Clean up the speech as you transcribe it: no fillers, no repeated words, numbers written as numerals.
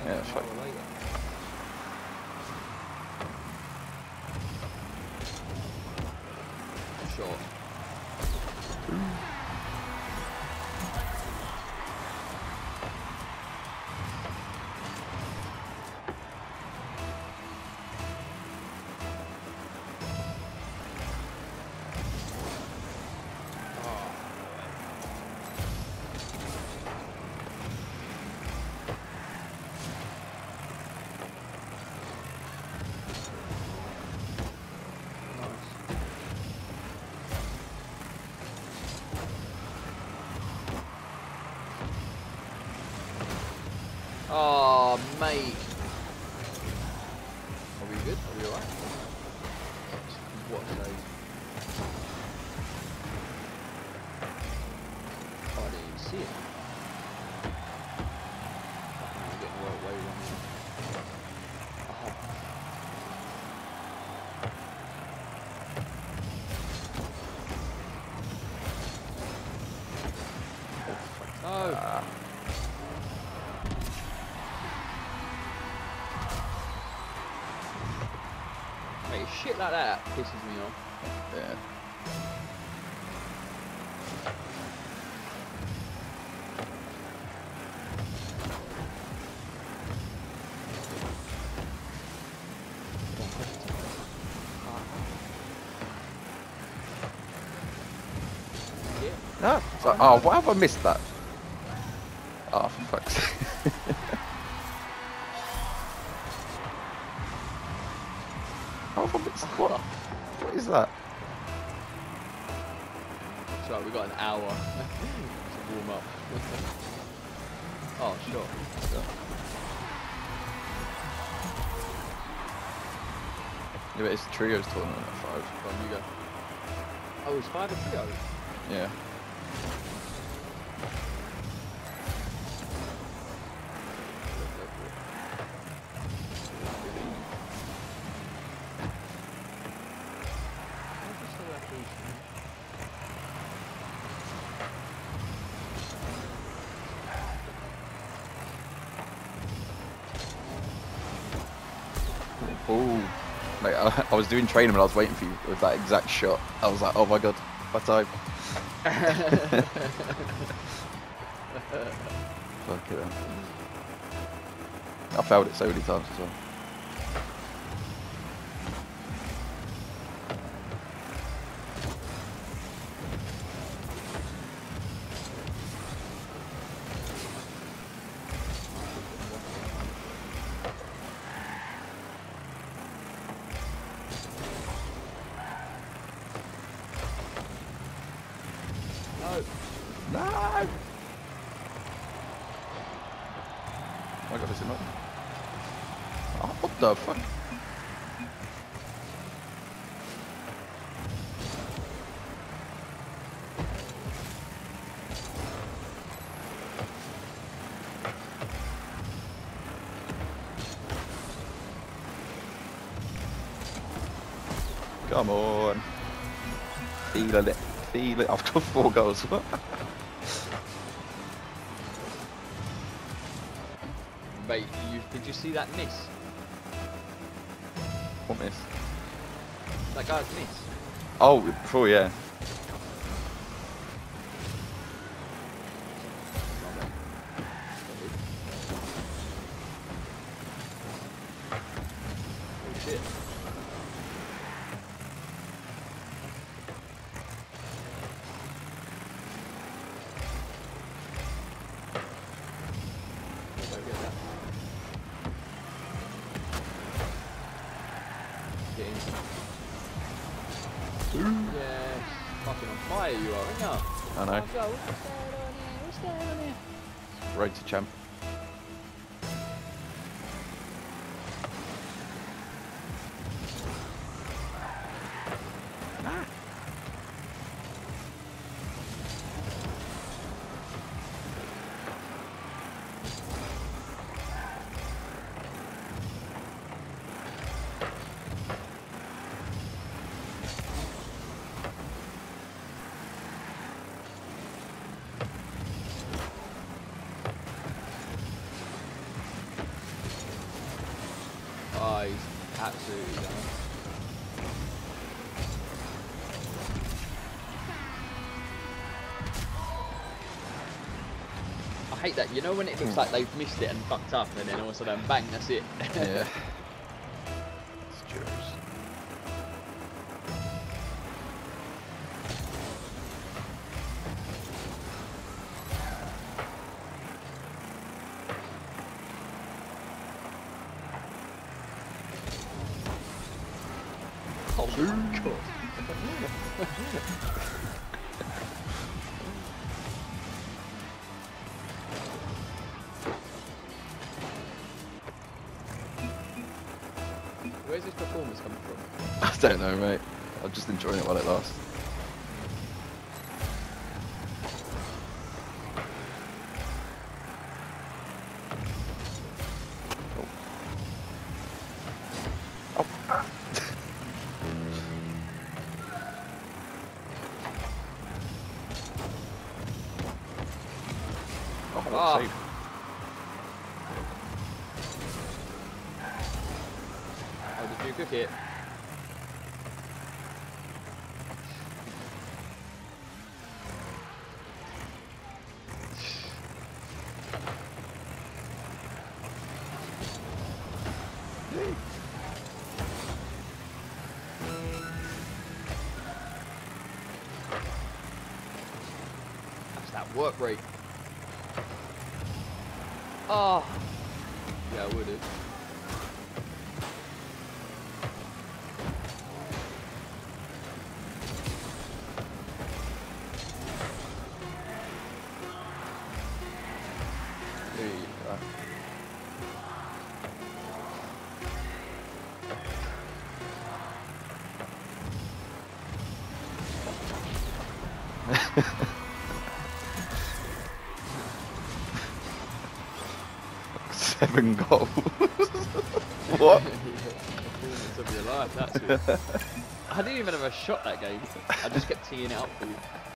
Yeah, fuck. Short. Oh, mate. Are we good? Are we alright? What a save. Oh, I didn't even see it. Fucking hell, we're getting right way wrong here. Oh. Oh. Mate, shit like that pisses me off. Yeah. No. So, oh, why have I missed that? Oh, for fuck's sake. How have I missed what? What is that? That's right, we got an hour to warm up. Oh, sure. Yeah, but it's the trios tournament at 5. Go on, you go. Oh, it's 5 a trio? Yeah. Oh, mate, I was doing training and I was waiting for you with that exact shot. I was like, oh my god, my time. Fuck it. I failed it so many times as well. No! Oh my god, is it not? Oh, what the fuck? Come on. Feel it. Feel it. I've got 4 goals. Mate, did you see that miss? What miss? That guy's miss. Oh, before, yeah. Oh shit. Yes, fucking on fire you are, aren't you? I know. What's going on here? What's going on here? Road to champ. Oh, he's absolutely done. I hate that. You know when it looks like they've missed it and fucked up, and then all of a sudden, bang, that's it. Yeah. It's true. Oh my god. Where's this performance coming from? I don't know, mate. I'm just enjoying it while it lasts. Oh. Oh. Oh, Ah. save. Oh, did you cook it? That's that work rate. Oh. Yeah, I would have. There you go. Seven goals. What? Performance of your life, that's it. I didn't even have a shot that game. I just kept teeing it up for you.